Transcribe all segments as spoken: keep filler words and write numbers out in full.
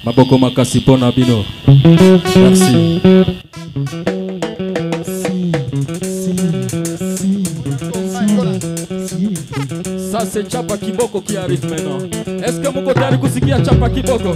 Maboko makasi pona bino. Merci. Ça c'est Chapa Kiboko qui arrive maintenant. Est-ce que mon côté a kusikia Chapa Kiboko?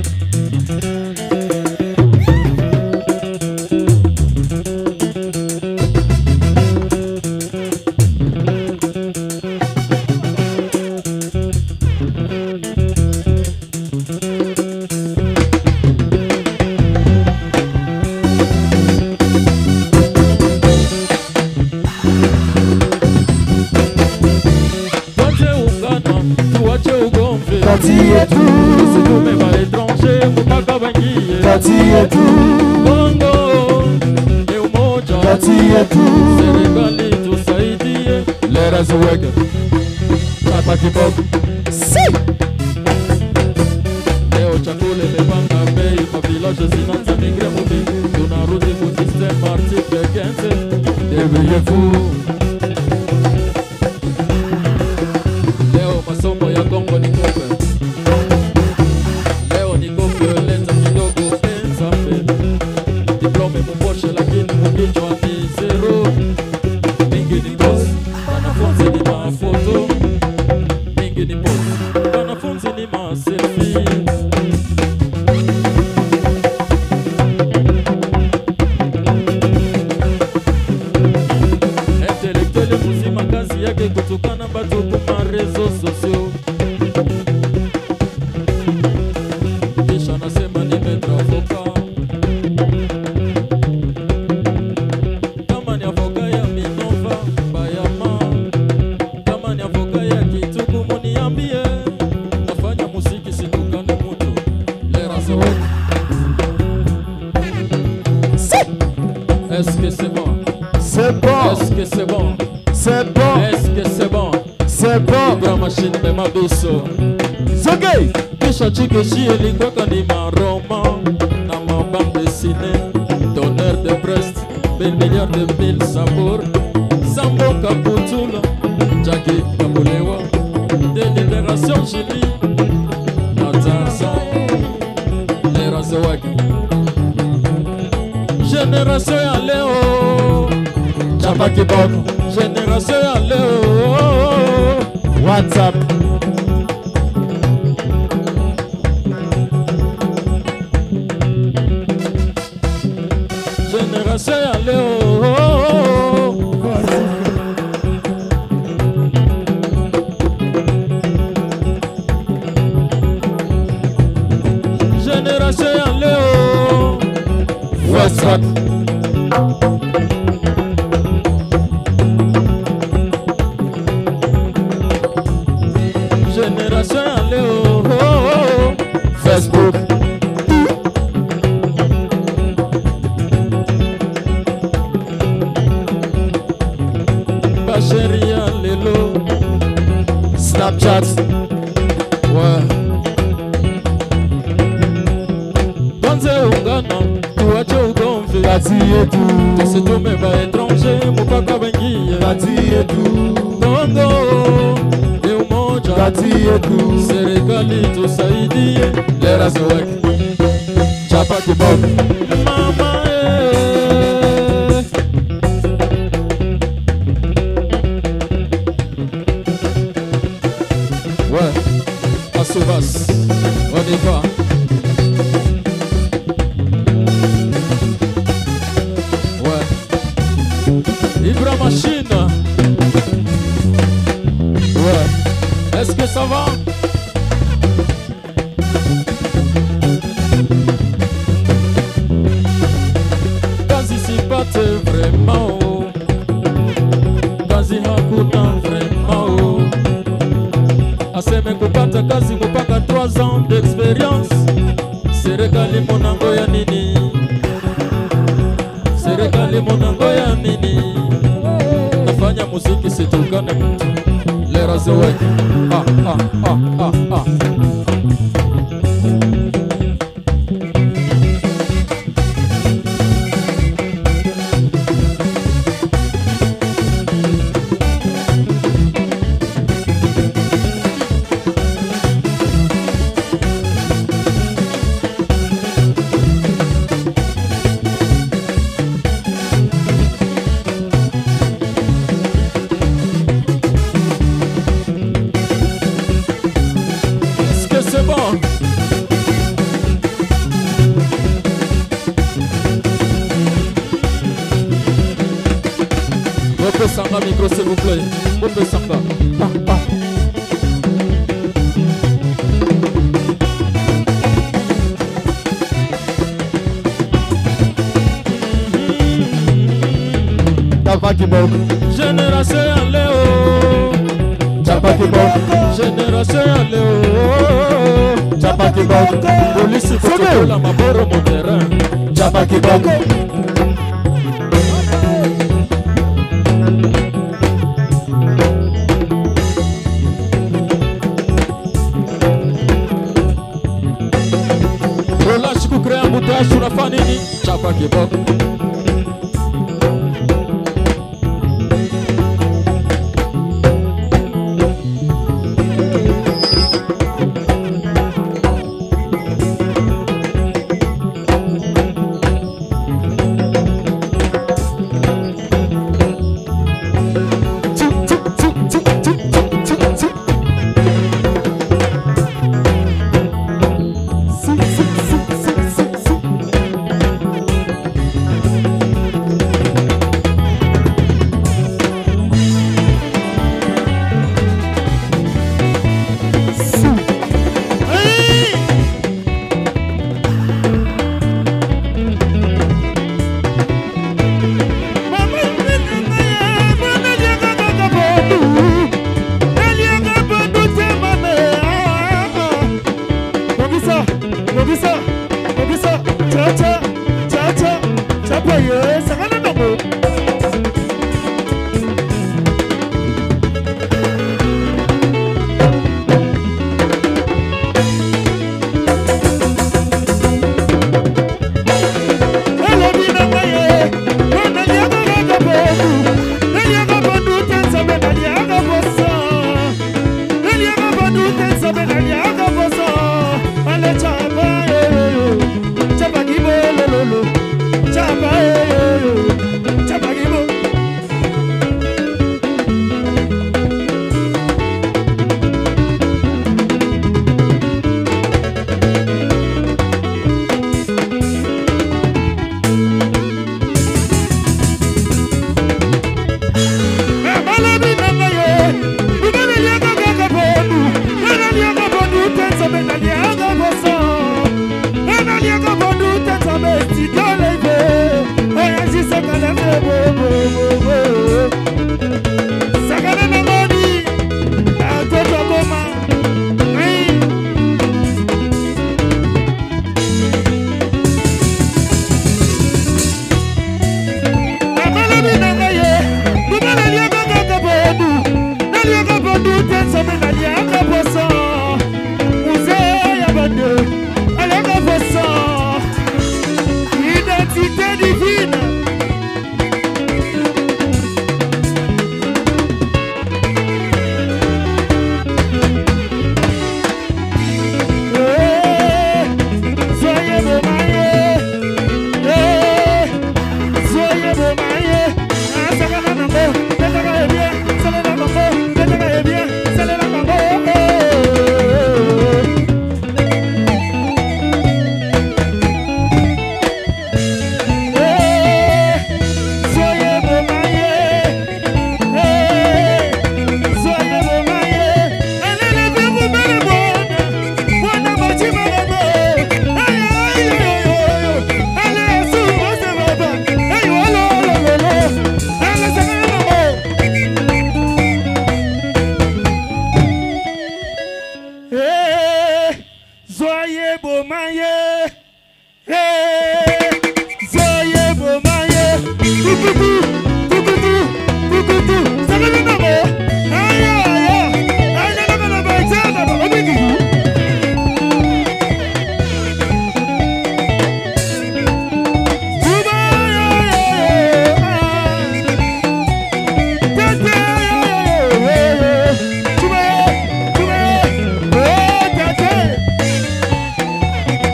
Tati et tout, c'est tout même à l'étranger, Moukaka Bangui. Tati et tout, Bongo, et Umoja. Tati et tout, Senegali, tout Saïdi. let us work. Chapa Kiboko. Si! Leo chakule mepanga bei, ma village zinaanza migre mudi. Tunarudi mu system article quinze. Débrouillez-vous. Leo masomo ya Kongo ni kope. Leo ni kope leta kidogo penza mbele. Diplome mposhe lakini mkichwa ni zero. Mingi ni boss, wanafunzi ni mafoto. Mingi ni boss, wanafunzi ni ma selfie. Intellectuel muzima kazi yake kutukana batu kuma rezo sosio. Kisha nasema nimetra avoka. Kama ni avoka ya Minova Bayama, kama ni avoka ya Kituku muniambie. Nafanya muziki situkane mutu. Lera se wote. Est-ce que c'est bon? C'est bon, Est-ce que c'est bon? c'est bon, Est-ce que c'est bon? c'est bon. Ibra machine mema biso. Zogay! Kisha chikeshi ilikuwa ni maroma na mabande dessinée. Donneur de Brest, bel milliard de mille sabour. Sambo Kaputula, Jackie Kabulewa. Délibération Chili, Natanza, Lera Zewaki. Génération ya leo, Chapa Kiboko. génération ya leo. WhatsApp. Génération ya leo. Génération ya leo. WhatsApp. Génération ya leo. Facebook. Bacheri ya lelo. Snapchat. Ouais. Kwanze ungana, tuache ugomvi. Tati et tout, Tusitume ba étranger, mupaka bengie. Tati et tout, Kongo, ni umoja. Tati et tout, Serikali tusaidie. Lera Zewaki. Chapa Kiboko. Mama eh. Ouais, Asovas, on y va. Ouais, Ibra Machine. Ouais, est-ce que ça va? Kazi sipate vraiment oh. Kazi hakuna vraiment oh. Aseme kupata kazi kupaka trois ans d'expérience. Serikali monango ya nini? Serikali monango ya nini? Nafanya muziki situkane mtu. Lera Zewaki. Ah ah ah ah ah. Bope Sanga, micro s'il vous plaît. Bope Sanga. Ah, ah. Chapa Kibok. Génération ya Léo. Chapa Kibok. Génération ya Léo. Chapa Kibok. Police Koto la Maboro mon terrain. Chapa Kibok. Relaxe ku crea mutash unafanya nini? Chapa Kibok.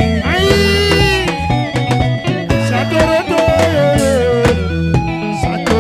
Sato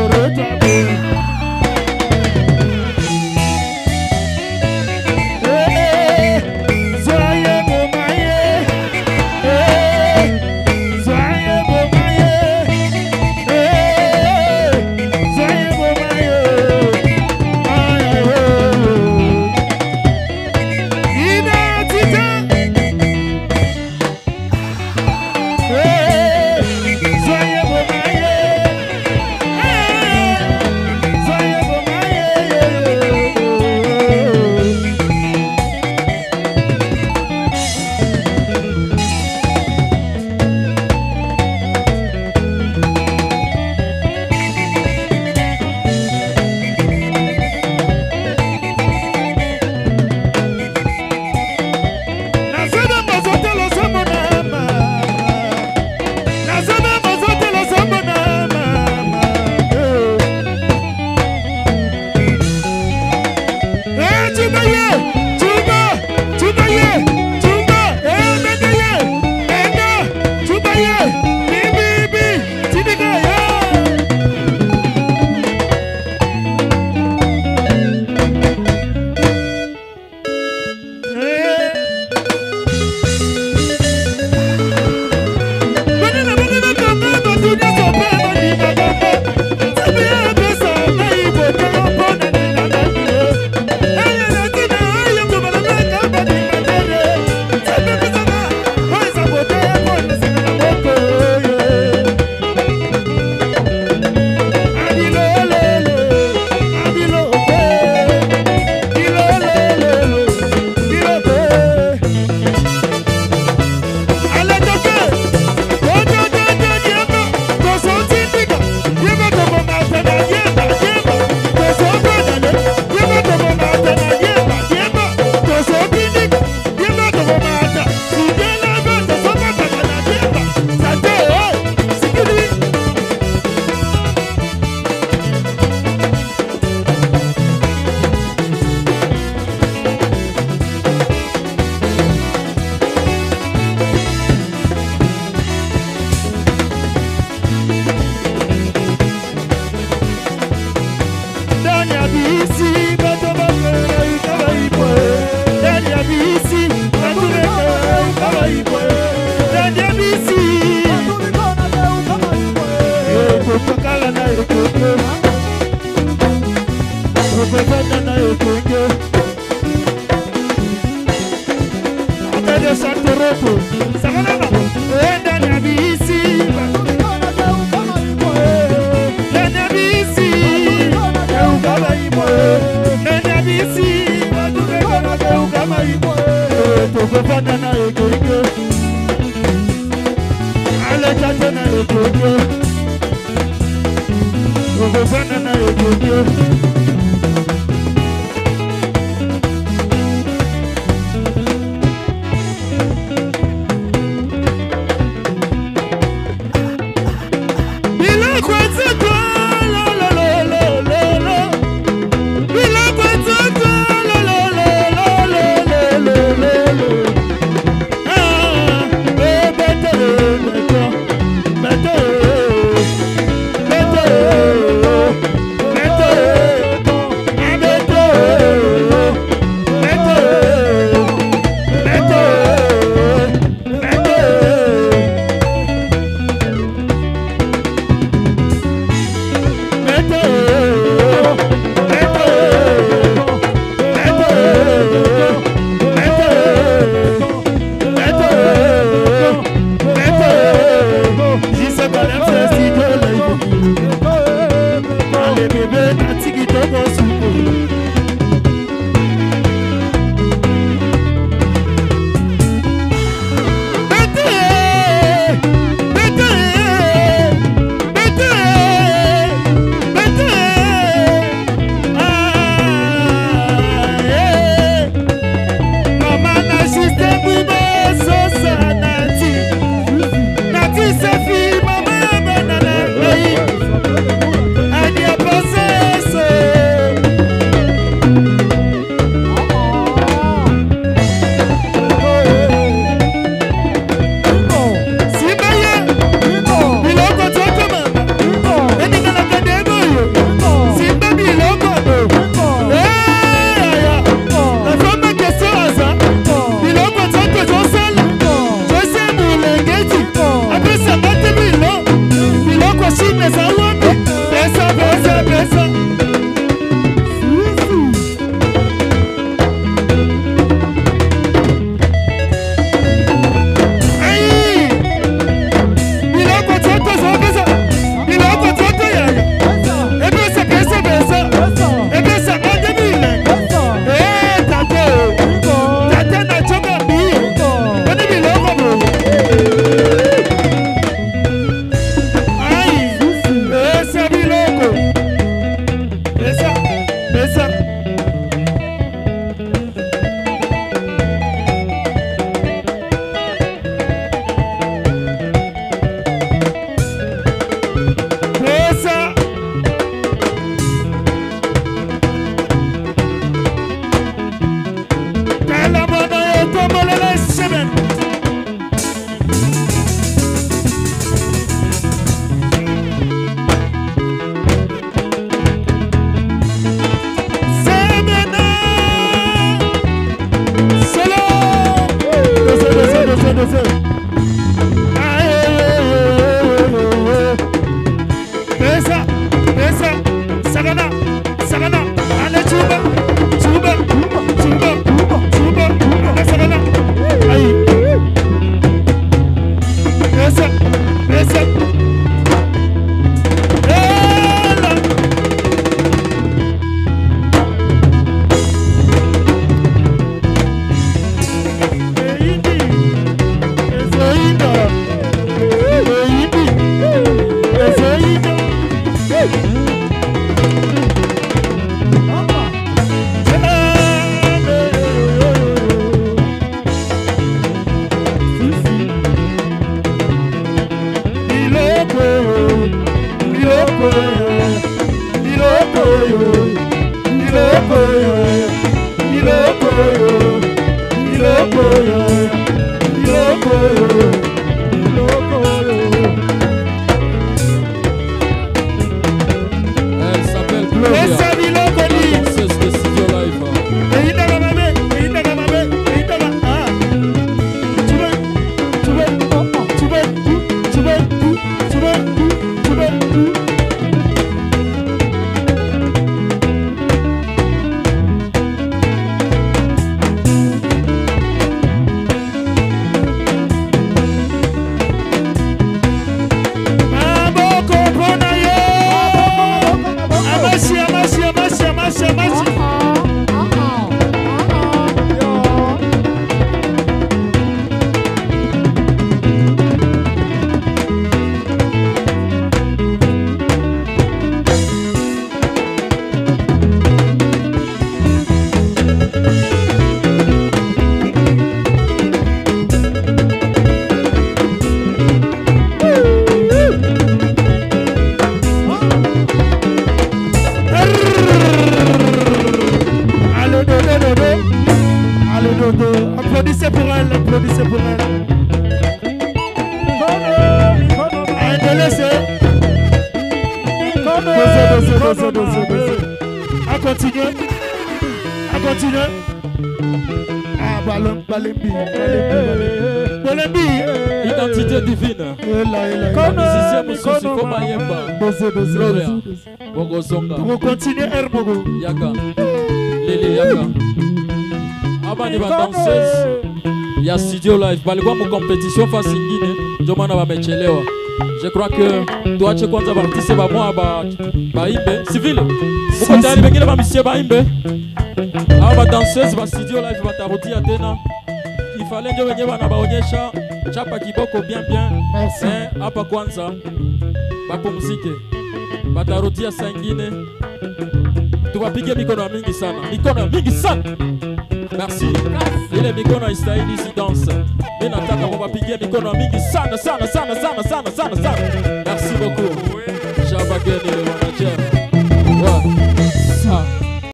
deuxième, deuxième, deuxième, deuxième. À continuer. À continuer. Ah, ballon, balembi, balembi, balembi. Identité divine. Comme musicien Moussoussi Komayemba. Gloria. Bongo Songa. Pour continuer, Hermogo. Yaka. Lele Yaka. Abani ba danseuse. Ya studio live. Balikuwa mu compétition face ingine. Jomana ba mechelewa. Je crois que tuache kwanza bartise ba mwa ba baimbe civil. Muko tayari bengine ba monsieur baimbe. Aba ba danseuse ba studio live batarudia tena. Il fallait ndio wenyewe wanabaonyesha chapa kiboko bien bien. Merci. Eh, hapa kwanza bapumzike. Batarudia saa ingine. Tupapige mikono mingi sana. Mikono mingi sana. Merci. Ile mikono istahili si danse. Mimi nataka mupapige mikono mingi sana sana sana sana sana sana sana. Merci beaucoup. Jabageni.